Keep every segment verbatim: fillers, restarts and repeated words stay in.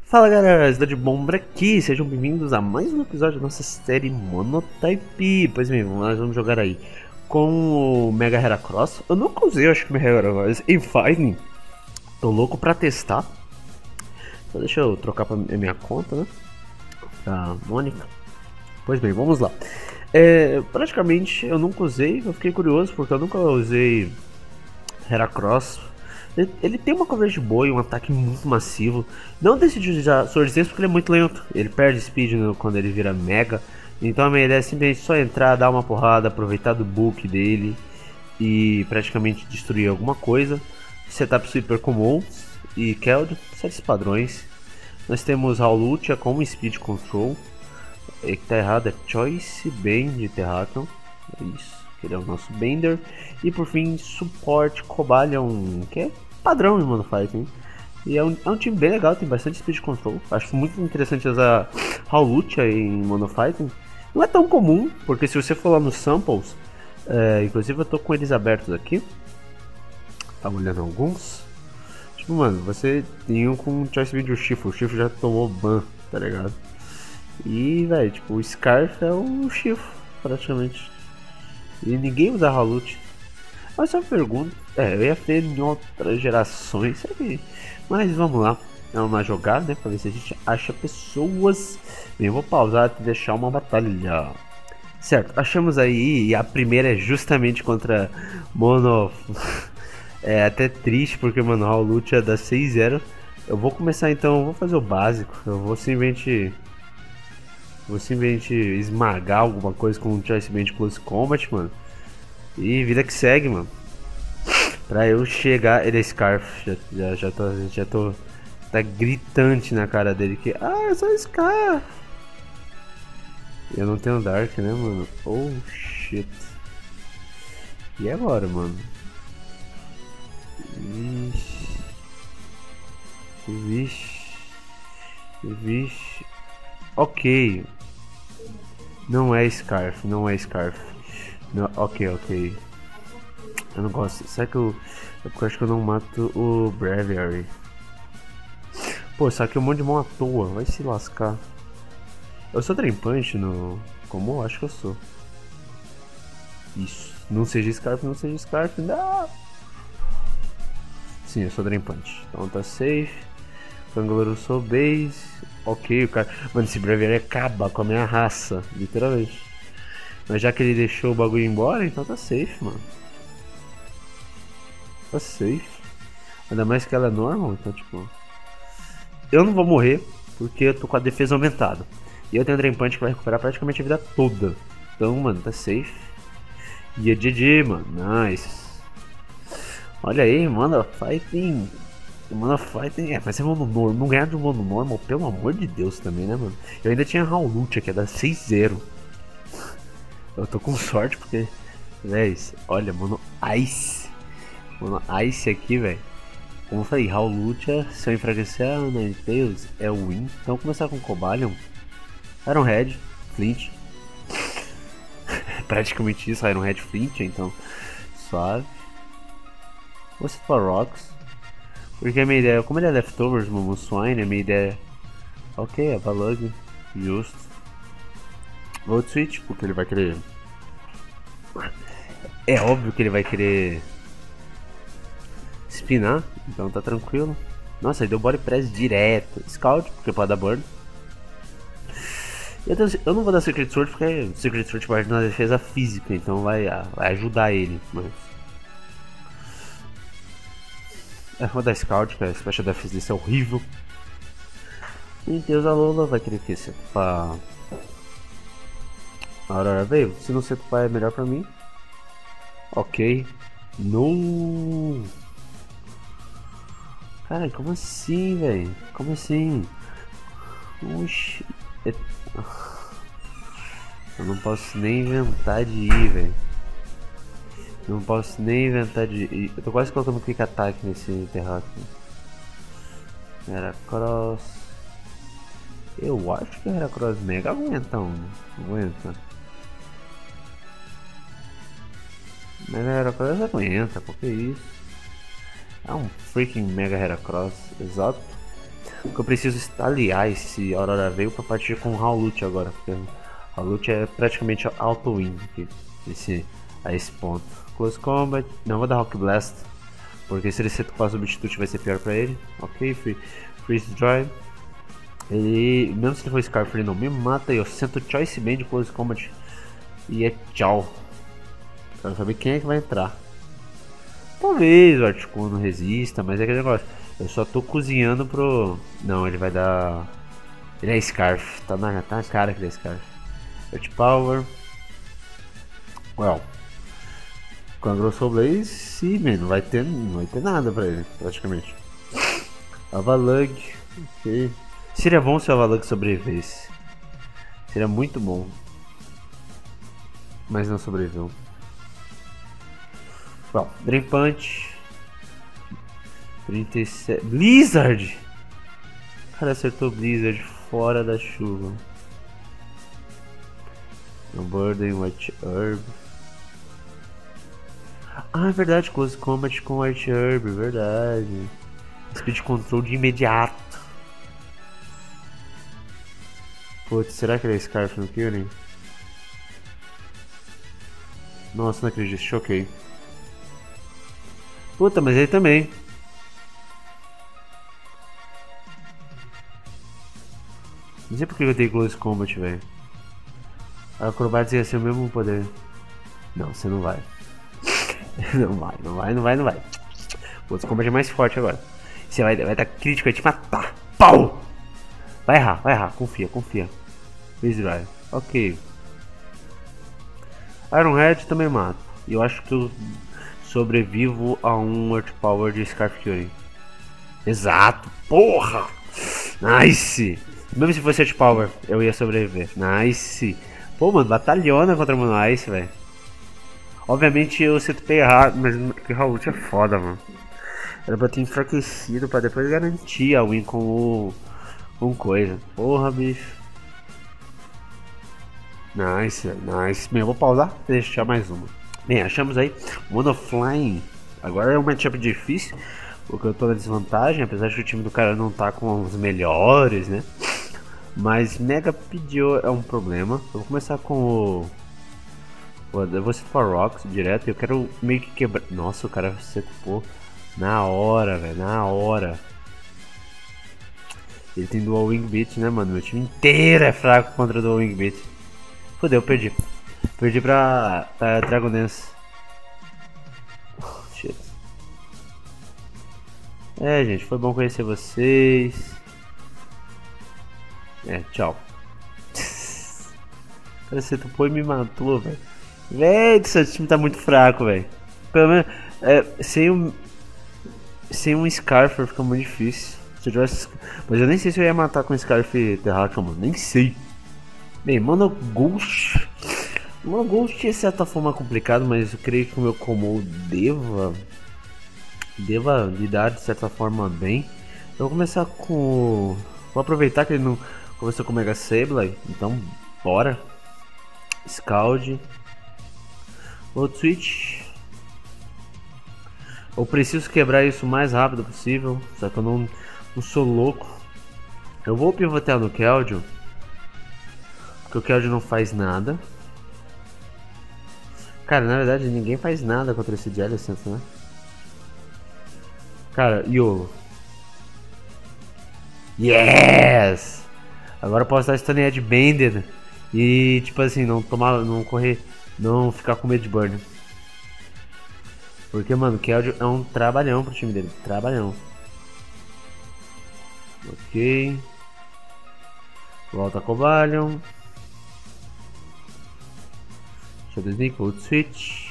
Fala galera, Cidade Bomba aqui, sejam bem-vindos a mais um episódio da nossa série Monotype. Pois bem, nós vamos jogar aí com o Mega Heracross. Eu nunca usei, eu acho que o Mega Heracross em Fighting. Tô louco pra testar. Então deixa eu trocar pra minha conta, né? Pra Mônica. Pois bem, vamos lá. É, praticamente eu nunca usei, eu fiquei curioso porque eu nunca usei Heracross. Ele, ele tem uma coverage boa e um ataque muito massivo. Não decidi usar Sword Dance porque ele é muito lento. Ele perde speed no, quando ele vira mega. Então a minha ideia é simplesmente só entrar, dar uma porrada, aproveitar do book dele e praticamente destruir alguma coisa. Setup super comum e Keld, sete padrões. Nós temos Howlucha com Speed Control. É que tá errado, é Choice Band Terraton. É isso, que ele é o nosso Bender. E por fim, suporte Cobalion, que é padrão em Mono Fighting. E é um, é um time bem legal, tem bastante Speed Control. Acho muito interessante usar Howlucha em Mono Fighting. Não é tão comum, porque se você for lá nos samples, é, inclusive eu tô com eles abertos aqui. Tava olhando alguns. Tipo, mano, você tem um com Choice Band e o Shifu. O Shifu já tomou ban, tá ligado? E, velho, tipo, o Scarf é o Shifu, praticamente. E ninguém usa Howlucha. Mas só pergunta, é, eu ia ver em outras gerações, sabe? Mas vamos lá, é uma jogada, né? Pra ver se a gente acha pessoas. Bem, eu vou pausar e deixar uma batalha. Certo, achamos aí, e a primeira é justamente contra Mono. É até triste porque, mano, Howlucha dá seis zero. Eu vou começar então, vou fazer o básico. Eu vou simplesmente. Vou simplesmente esmagar alguma coisa com um Choice Band Close Combat, mano. E vida que segue, mano. Pra eu chegar. Ele é Scarf. Já, já, já tô. Já tô. Tá gritante na cara dele que. Ah, eu sou Scarf. Eu não tenho Dark, né, mano? Oh shit. E agora, mano? Vixe. Vixe. Vixe. Ok. Não é Scarf, não é Scarf. Não, ok, ok. Eu não gosto. Será que eu. Eu acho que eu não mato o Breviary. Pô, saquei um monte de mão à toa. Vai se lascar. Eu sou Drain Punch no. Como? Acho que eu sou. Isso. Não seja Scarf, não seja Scarf. Não! Sim, eu sou Drain Punch. Então tá safe. Kangaroo sou base. Ok, o cara. Mano, esse Breviary acaba com a minha raça. Literalmente. Mas já que ele deixou o bagulho embora, então tá safe, mano. Tá safe. Ainda mais que ela é normal, então tipo. Eu não vou morrer, porque eu tô com a defesa aumentada. E eu tenho Drain Punch que vai recuperar praticamente a vida toda. Então, mano, tá safe. E é G G, mano. Nice. Olha aí, mano, fighting. Mano, fighting. É, mas é mono normal. Não ganhar de um mono normal, pelo amor de Deus também, né, mano? Eu ainda tinha Howlucha, que é da seis zero. Eu tô com sorte porque, véi, olha, mano, Ice. Mano, Ice aqui, velho. Como eu falei, Howlucha, se eu enfraquecer a Ninetales, é o win. Então vou começar com Cobalion, Ironhead, Flint. Praticamente isso, Ironhead, Flint, então suave. Vou ser para Rocks. Porque a minha ideia, como ele é Leftovers, Momo Swine, a minha ideia é. Ok, é Balug, justo. Volt Switch, porque ele vai querer. É óbvio que ele vai querer spinar, então tá tranquilo. Nossa, ele deu body press direto. Scout, porque pode dar burn. Eu, tenho, eu não vou dar Secret Sword porque Secret Sword parte na defesa física, então vai, vai ajudar ele. Mas. É, vou dar Scout, porque a Special Defense desse é horrível. E Deus a Lola vai querer que se pra. A Aurora veio, se não ser pai é melhor pra mim. Ok. Não. Cara, como assim, velho? Como assim? Oxi. Eu não posso nem inventar de ir, velho. Não posso nem inventar de ir. Eu tô quase colocando quick attack nesse terráqueo. Heracross. Eu acho que o Heracross Mega aguenta, mano. Aguenta. Mega Heracross aguenta, porque isso? É um freaking Mega Heracross, exato. que eu preciso estaliar esse Aurora Veil pra partir com o Howlute agora. Porque Howlute é praticamente auto-win esse, a esse ponto. Close Combat, não vou dar Rock Blast, porque se ele ser com a substitute vai ser pior pra ele. Ok, free, Freeze Dry. Ele, mesmo se ele for Scarf, ele não me mata. E eu sento Choice Band de Close Combat. E é tchau. Quero saber quem é que vai entrar. Talvez o Articuno resista, mas é aquele negócio. Eu só tô cozinhando pro... Não, ele vai dar... Ele é Scarf, tá na, tá na cara que ele é Scarf. Earth Power. Well. Com a Grosso Blaze, sim, man, não vai ter, não vai ter nada pra ele, praticamente. Avalug, ok. Seria bom se o Avalug sobrevivesse. Seria muito bom. Mas não sobreviveu. Bom, Drain Punch. trinta e sete. Blizzard! O cara acertou Blizzard fora da chuva. No Burden, White Herb. Ah, é verdade, Close Combat com White Herb, verdade. Speed Control de imediato. Putz, será que ele é Scarf no Killing? Nossa, não acredito, choquei. Puta, mas ele também. Não sei porque eu dei Close Combat, velho. A Acrobatics ia ser o mesmo poder. Não, você não vai. Não vai, não vai, não vai, não vai. O Close Combat é mais forte agora. Você vai, vai dar crítico, vai te matar. Pau! Vai errar, vai errar, confia, confia. Freeze Dry, ok. Iron Head também mato. E eu acho que eu sobrevivo a um Earth Power de Scarf Fury. Exato, porra! Nice! Mesmo se fosse Earth Power, eu ia sobreviver. Nice! Pô, mano, batalhona contra o Mono Ice, velho. Obviamente eu setei errado, mas que Howlute é foda, mano. Era pra ter enfraquecido pra depois garantir a win com o... com coisa. Porra, bicho. Nice, nice. Bem, eu vou pausar e deixar mais uma. Bem, achamos aí Monoflying. Agora é um matchup difícil, porque eu tô na desvantagem, apesar de que o time do cara não tá com os melhores, né? Mas Mega Pidgeot é um problema. Eu vou começar com o... Eu vou citar o Rocks direto e eu quero meio que quebrar... Nossa, o cara secou na hora, velho, na hora. Ele tem Dual Wing Beat, né, mano? Meu time inteiro é fraco contra Dual Wing Beat. Fodeu, perdi. Perdi pra, pra Dragon Dance. Oh, shit. É, gente, foi bom conhecer vocês. É, tchau. Cara, você topou e me matou, velho. Velho, seu time tá muito fraco, velho. Pelo menos, é, sem um... Sem um Scarfer fica muito difícil. Se eu tivesse... Mas eu nem sei se eu ia matar com Scarf Terrakion, mano. Nem sei. Bem, Mono Ghost. Mono Ghost é de certa forma complicado, mas eu creio que o meu Combo deva... Deva lidar de certa forma bem. Eu vou começar com... Vou aproveitar que ele não começou com o Mega Sableye. Então, bora. Scald. Outro Switch. Eu preciso quebrar isso o mais rápido possível. Só que eu não, não sou louco. Eu vou pivotar no Keldeo. Porque o Keldeo não faz nada. Cara, na verdade ninguém faz nada contra esse Jellicent, né? Cara, YOLO. Yes! Agora eu posso dar Stun Edge Banded. E tipo assim, não tomar, não correr, não ficar com medo de burn. Porque, mano, o Keldeo é um trabalhão pro time dele. Trabalhão. Ok. Volta com o Valion. Shadow Sneak, Volt Switch.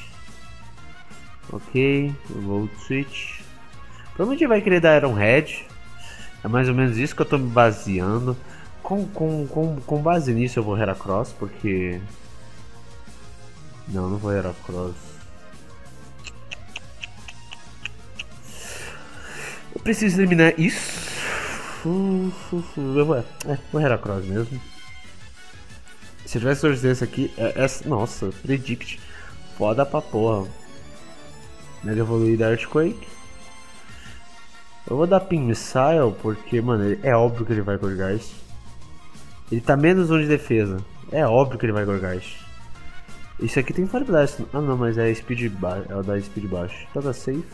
Ok. Volt Switch. Provavelmente vai querer dar Iron Head. É mais ou menos isso que eu tô me baseando. Com, com, com, com base nisso eu vou Heracross, porque... Não, não vou Heracross. Eu preciso eliminar isso. Eu vou, é, vou Heracross mesmo. Se eu tivesse sorteio aqui, é, é, nossa, Predict. Foda pra porra. Mega Evoluída Earthquake. Eu vou dar Pin Missile porque, mano, ele- é óbvio que ele vai Gorgeist. Ele tá menos um de defesa. É óbvio que ele vai Gorgeist. Isso aqui tem Fire Blast. Ah não, mas é Speed baixo. É o da Speed baixo. Então tá safe.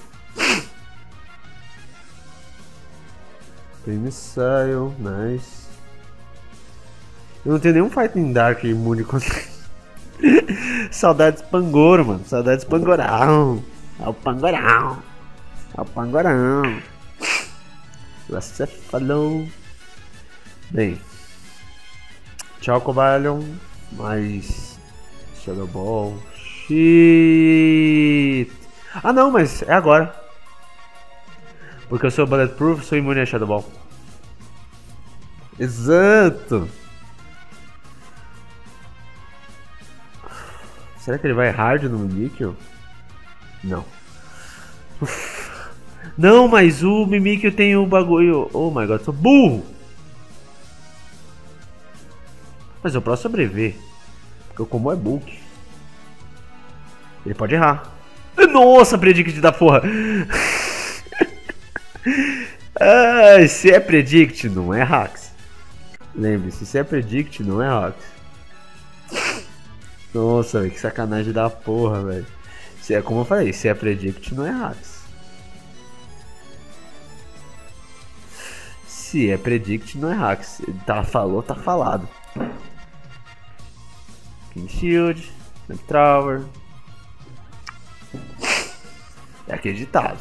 Pin Missile, nice. Eu não tenho nenhum Fighting Dark imune contra. Saudades Pangoro, mano. Saudades Pangorão. É o Pangorão. É o Pangorão. Você falou. Bem. Tchau, Cobalion. Mas. Shadow Ball. Shit. Ah, não, mas é agora. Porque eu sou Bulletproof, sou imune a Shadow Ball. Exato. Será que ele vai hard no Mimikyu? Não. Uf. Não, mas o Mimikyu tem o bagulho. Oh my god, sou burro! Mas eu posso sobreviver. Porque o combo é bulk. Ele pode errar. Nossa, predict da porra! Ah, se é predict, não é hacks. Lembre-se, se é predict, não é hacks. Nossa, véio, que sacanagem da porra, velho. Se é como eu falei, se é predict, não é hacks. Se é predict, não é hacks. Ele tá, falou, tá falado. King Shield, Snap Tower. É acreditado.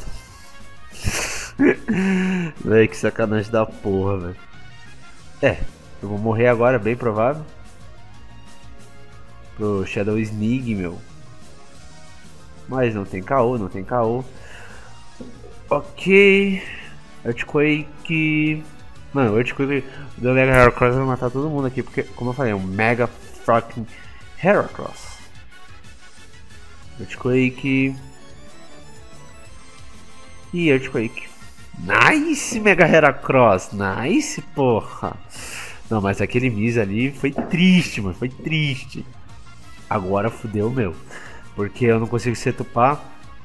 Véi, que sacanagem da porra, velho. É, eu vou morrer agora, bem provável. Pro Shadow Sneak, meu. Mas não tem K O, não tem K O. Ok. Earthquake. Mano, o Earthquake do Mega Heracross vai matar todo mundo aqui. Porque, como eu falei, é um Mega fucking Heracross. Earthquake. E Earthquake. Nice, Mega Heracross. Nice, porra. Não, mas aquele Miz ali foi triste, mano. Foi triste. Agora fudeu, meu. Porque eu não consigo setupar.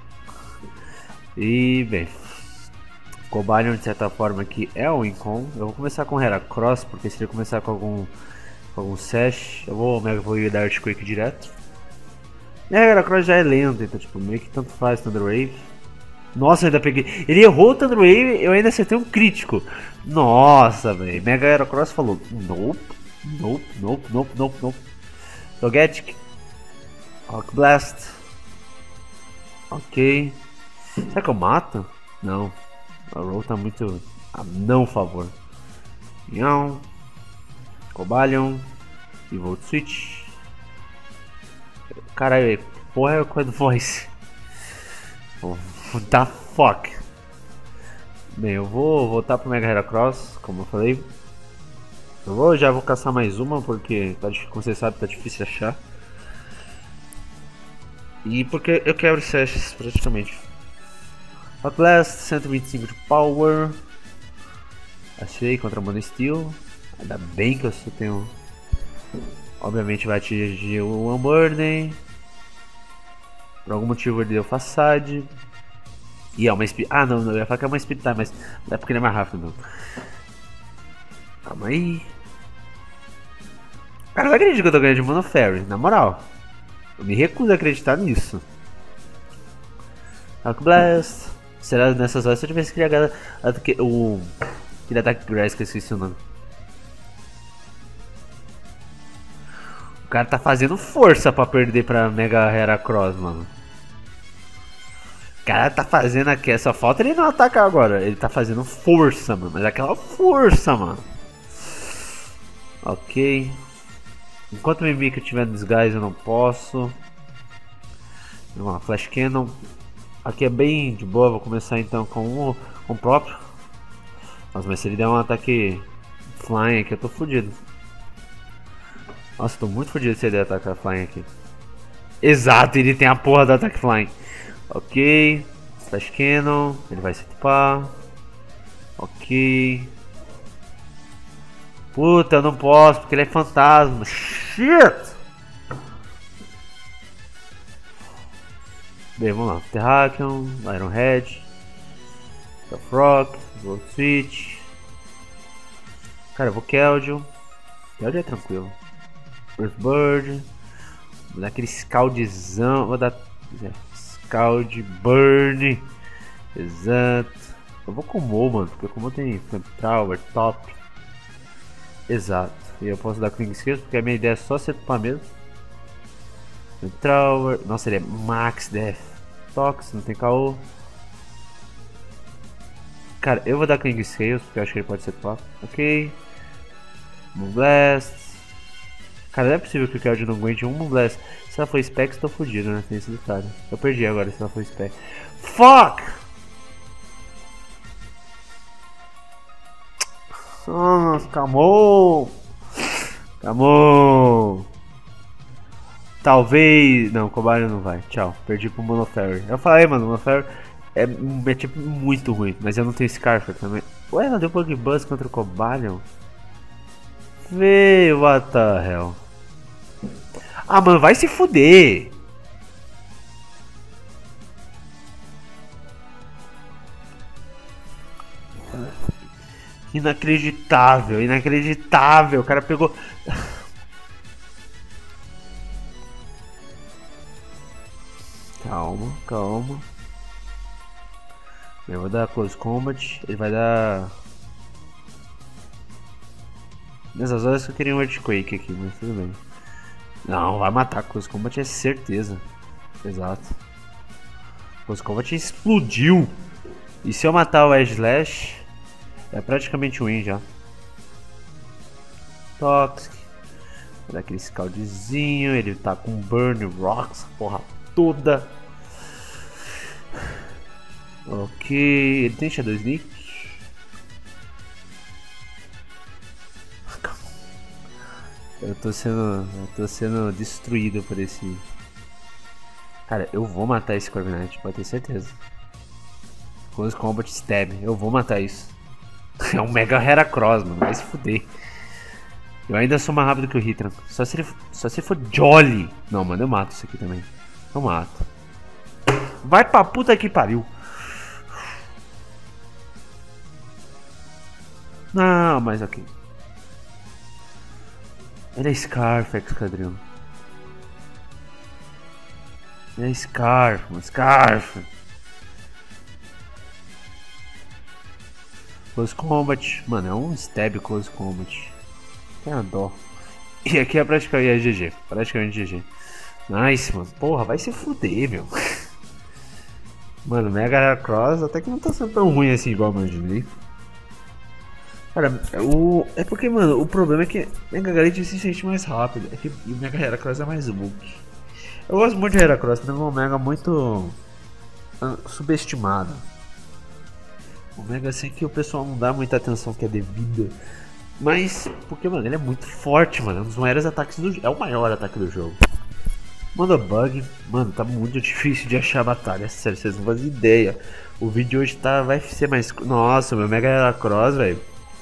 E, bem. Cobalion, de certa forma, aqui é o Incon. Eu vou começar com Heracross, porque se ele começar com algum, com algum Sash, eu vou, mega, vou ir dar Earthquake direto. E a Heracross já é lento, então, tipo, meio que tanto faz Thunder Wave. Nossa, eu ainda peguei. Ele errou o Thunder Wave, eu ainda acertei um crítico. Nossa, velho. Mega Heracross falou: Nope, nope, nope, nope, nope, nope. Togetic. Rock Blast. Ok. Será que eu mato? Não. A roll tá muito a não favor. Miau. Cobalion. E Volt Switch. Caralho, porra é a coisa do voice. Da fuck. Bem, eu vou voltar pro Mega Heracross, como eu falei. Eu vou, já vou caçar mais uma, porque tá, como você sabe, tá difícil de achar. E porque eu quebro sessions praticamente. Rock Blast, cento e vinte e cinco de Power. Achei contra Mono Steel. Ainda bem que eu só tenho. Obviamente vai atingir o Unburden. Por algum motivo ele deu Facade. E é uma Speed. Ah, não, não, eu ia falar que é uma Speed Time, mas não é porque ele é mais rápido, não. Calma aí. Cara, não acredito que eu tô ganhando de Mono Fairy, na moral. Eu me recuso a acreditar nisso. Rock Blast. Será nessas horas se eu tivesse criado o. Aquele ataque Grass que eu esqueci o nome. O cara tá fazendo força pra perder pra Mega Heracross, mano. O cara tá fazendo aqui, só falta ele não atacar agora. Ele tá fazendo força, mano. Mas aquela força, mano. Ok. Enquanto o Mimikyu estiver no Disguise eu não posso. Vamos lá, Flash Cannon. Aqui é bem de boa, vou começar então com o, com o próprio. Nossa, mas se ele der um ataque Flying aqui eu tô fudido. Nossa, tô muito fudido se ele der ataque Flying aqui. Exato, ele tem a porra do ataque Flying. Ok. Flash Cannon, ele vai se equipar. Ok. Puta, eu não posso porque ele é fantasma. Shit! Bem, vamos lá. Terrakion, Iron Head. Tough Rock, Gold Switch. Cara, eu vou Keldeo. Keldeo é tranquilo. Earthbird. Vou dar aquele Scaldzão. Vou dar. Scald Burn. Exato. Eu vou com o Mo, mano. Porque o Mo tem Tower, top. Exato. E eu posso dar King Skills porque a minha ideia é só acertar mesmo. Tower. Nossa, ele é Max Death. Tox, não tem K O. Cara, eu vou dar King Scales porque eu acho que ele pode ser top. Ok. Moonblast. Cara, não é possível que o Keldeo não aguente um Moonblast. Se ela for Specs, tô fodido, né? Tem esse detalhe. Eu perdi agora se ela for Spec. Fuck! Nossa, camou! Camou! Talvez. Não, Cobalion não vai. Tchau. Perdi pro Monoferry. Eu falei, mano, Monoferry é, é tipo muito ruim. Mas eu não tenho Scarfer também. Ué, ela deu Bug Buzz contra o Cobalion? Veio, what the hell? Ah, mano, vai se fuder! Inacreditável, inacreditável. O cara pegou. Calma, calma. Eu vou dar Close Combat. Ele vai dar. Nessas horas que eu queria um Earthquake aqui, mas tudo bem. Não, vai matar. Close Combat é certeza. Exato. Close Combat explodiu. E se eu matar o Edge Slash, é praticamente win já. Toxic. Vou dar aquele Scaldzinho. Ele tá com Burn Rocks, porra toda. Ok. Ele tem Shadow Sneak. Eu tô sendo. Eu tô sendo destruído por esse. Cara, eu vou matar esse Corviknight, pode ter certeza. Close Combat Stab, eu vou matar isso. É um Mega Heracross, mano, vai se fuder. Eu ainda sou mais rápido que o Hitran. Só se ele, só se for Jolly. Não, mano, eu mato isso aqui também. Eu mato. Vai pra puta que pariu. Não, mas ok. Ele é Scarf, Excadrill. Ele é Scarf, mano, Scarf. Close Combat. Mano, é um Stab Close Combat. Tem a dó. E aqui é praticamente é G G. Praticamente G G. Nice, mano. Porra, vai se fuder, meu. Mano, Mega Heracross até que não tá sendo tão ruim assim igual eu imaginei. Cara, o... é porque, mano, o problema é que Mega Garage se sente mais rápido. É que o Mega Heracross é mais bulk. Eu gosto muito de Heracross, mas é um Mega muito uh, subestimado. O Mega assim que o pessoal não dá muita atenção que é devida. Mas, porque, mano, ele é muito forte, mano. É um dos maiores ataques do jogo. É o maior ataque do jogo. Manda bug. Mano, tá muito difícil de achar a batalha. Sério, vocês não fazem ideia. O vídeo hoje tá, vai ser mais... Nossa, meu Mega Heracross, velho.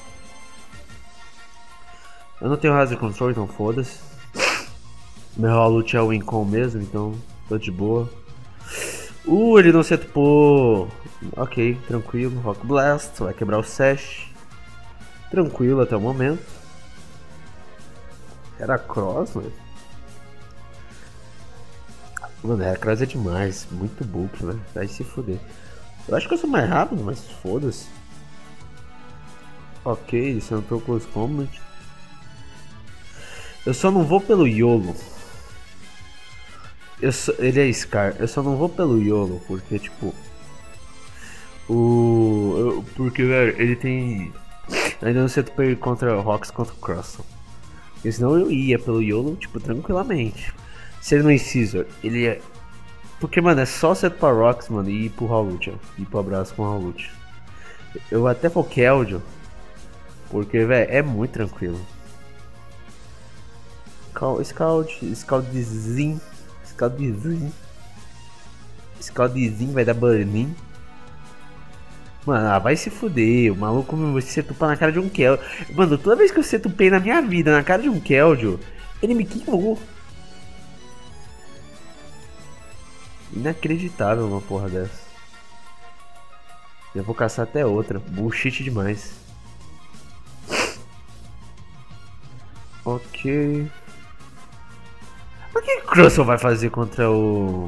Eu não tenho Hazard Control, então foda-se. Meu Halute é o Wincon mesmo, então tô de boa. Uh, ele não se atupou. Ok, tranquilo. Rock Blast, vai quebrar o Sash. Tranquilo até o momento. Heracross, mano. Mano, Heracross é demais. Muito bulk, velho. Vai se fuder. Eu acho que eu sou mais rápido, mas foda-se. Ok, ele sentou Close Combat. Eu só não vou pelo YOLO. Eu só, ele é Scar. Eu só não vou pelo YOLO porque, tipo... O... Eu, porque, velho, ele tem... Ainda não sei se contra o Rocks contra o Crossel. Porque senão eu ia pelo YOLO, tipo, tranquilamente. Se ele não Incisor, ele é... Porque, mano, é só set pra Rocks, mano, e ir pro Halute, ó. Ir pro abraço com o Halute. Eu até vou Keldeo. Porque, velho, é muito tranquilo. Scout, Scoutzinho, Scoutzinho, Scoutzinho vai dar burn. Mano, ah, vai se fuder, o maluco você tupa na cara de um Keldeo. Mano, toda vez que eu setupei na minha vida na cara de um Keldeo, ele me queimou. Inacreditável uma porra dessa. Eu vou caçar até outra. Bullshit demais. Ok. O que o Crustle vai fazer contra o...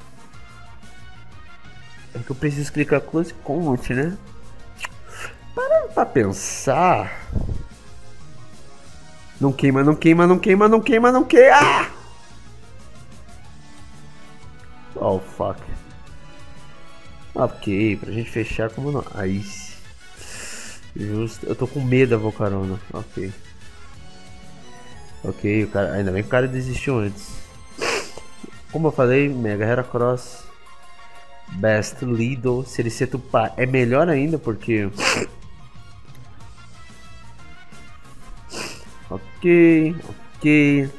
É que eu preciso clicar Close Combat, né? Para pra pensar... Não queima, não queima, não queima, não queima, não queima! Ah! Oh, fuck. Ok, pra gente fechar como não... Aí... Justo. Eu tô com medo da Volcarona. Ok. Ok, o cara... ainda bem que o cara desistiu antes. Como eu falei, Mega Heracross, Best Lido, se ele se tupar é melhor ainda porque... Ok, ok.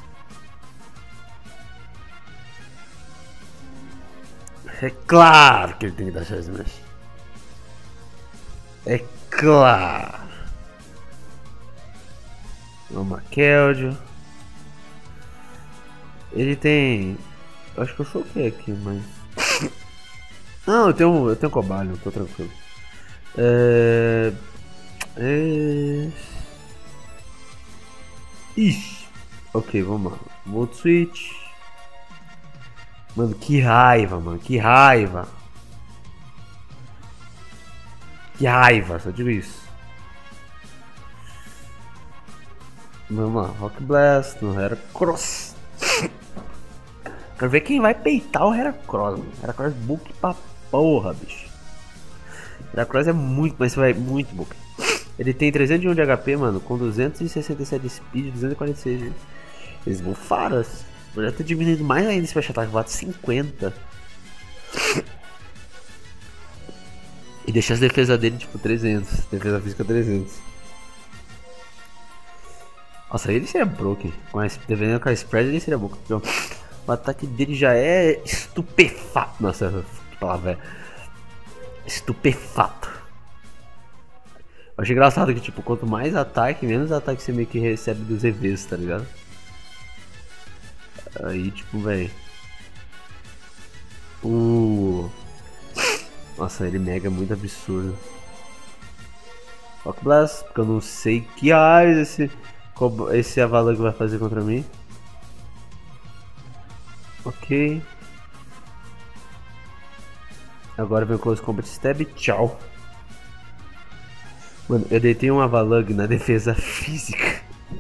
É claro que ele tem que dar chance Smash. É claro. Uma Keldeo. Ele tem... Eu acho que eu sou o que aqui, mas... Não, eu tenho, eu tenho cobalho, tô tranquilo. É... É... Ixi. Ok, vamos lá. Volt Switch. Mano, que raiva, mano. Que raiva. Que raiva, só digo isso. Vamos lá. Rock Blast no Heracross. Quero ver quem vai peitar o Heracross, mano. Heracross book pra porra, bicho. Heracross é muito, mas vai muito book. Ele tem trezentos e um de H P, mano, com duzentos e sessenta e sete de speed, duzentos e quarenta e seis. Eles bufaram. Podia ter diminuído mais ainda esse Special Attack, bate cinquenta. E deixar as defesas dele tipo trezentos. Defesa física trezentos. Nossa, ele seria broken. Dependendo com a spread, ele seria broken. Porque o ataque dele já é estupefato. Nossa, que palavra é. Estupefato. Eu achei engraçado que, tipo, quanto mais ataque, menos ataque você meio que recebe dos E Vs, tá ligado? Aí, tipo, velho. Uh. Nossa, ele mega muito absurdo. Rock Blast, porque eu não sei que raios esse, esse Avalanche vai fazer contra mim. Ok. Agora vem o Close Combat Stab, tchau. Mano, eu deitei um Avalanche na defesa física.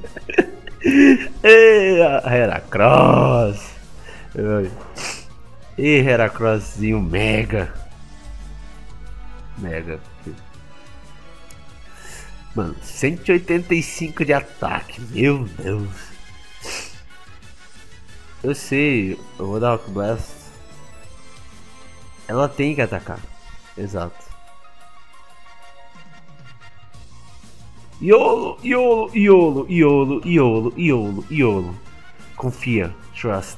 Ei, Heracross. E Heracrossinho mega. Mega. Mano, cento e oitenta e cinco de ataque. Meu Deus. Eu sei, eu vou dar Rock Blast. Ela tem que atacar. Exato. Iolo, Iolo, Iolo, Iolo, Iolo, Iolo, Iolo. Confia, trust.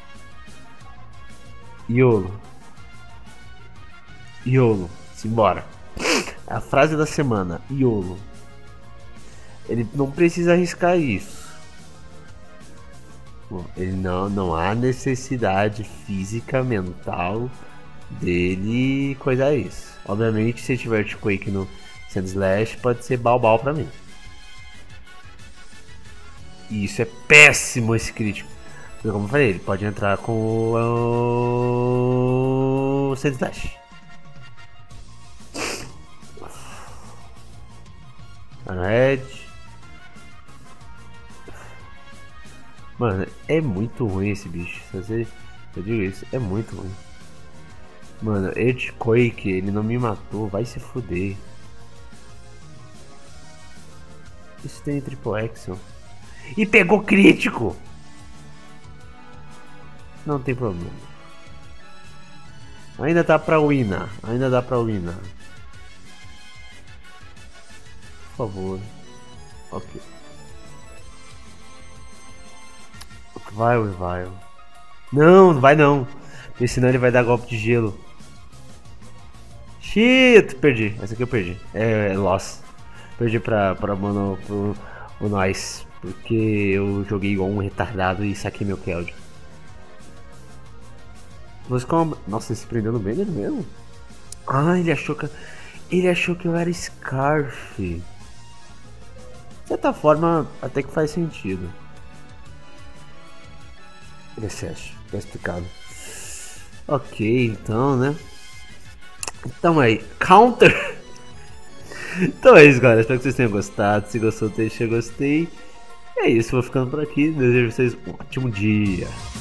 Iolo. Iolo, simbora. A frase da semana, Iolo. Ele não precisa arriscar isso. Bom, ele não, não há necessidade física, mental dele coisar isso. Obviamente, se tiver Earthquake no Sand Slash, pode ser balbal pra mim. E isso é péssimo esse crítico. Porque, como eu falei, ele pode entrar com o Sand Slash. Red. Mano, é muito ruim esse bicho. Eu digo isso, é muito ruim. Mano, Earthquake, ele não me matou, vai se fuder. Isso tem Triple Axel. E pegou crítico! Não tem problema. Ainda dá pra winnar, ainda dá pra winnar. Por favor. Ok. Vai, vai. Não, não vai não. Porque senão ele vai dar golpe de gelo. Shit, perdi. Essa aqui eu perdi. É, é loss. Perdi pra, pra mano, pro, o Nice. Porque eu joguei igual um retardado e saquei meu Keldeo. Você como... Nossa, ele se prendeu no Banner mesmo? Ah, ele achou que. Ele achou que eu era Scarf. De certa forma, até que faz sentido. Excesso, tá explicado. Ok, então, né? Então aí, counter. Então é isso, galera. Espero que vocês tenham gostado. Se gostou, deixa gostei. É isso, vou ficando por aqui. Desejo a vocês um ótimo dia.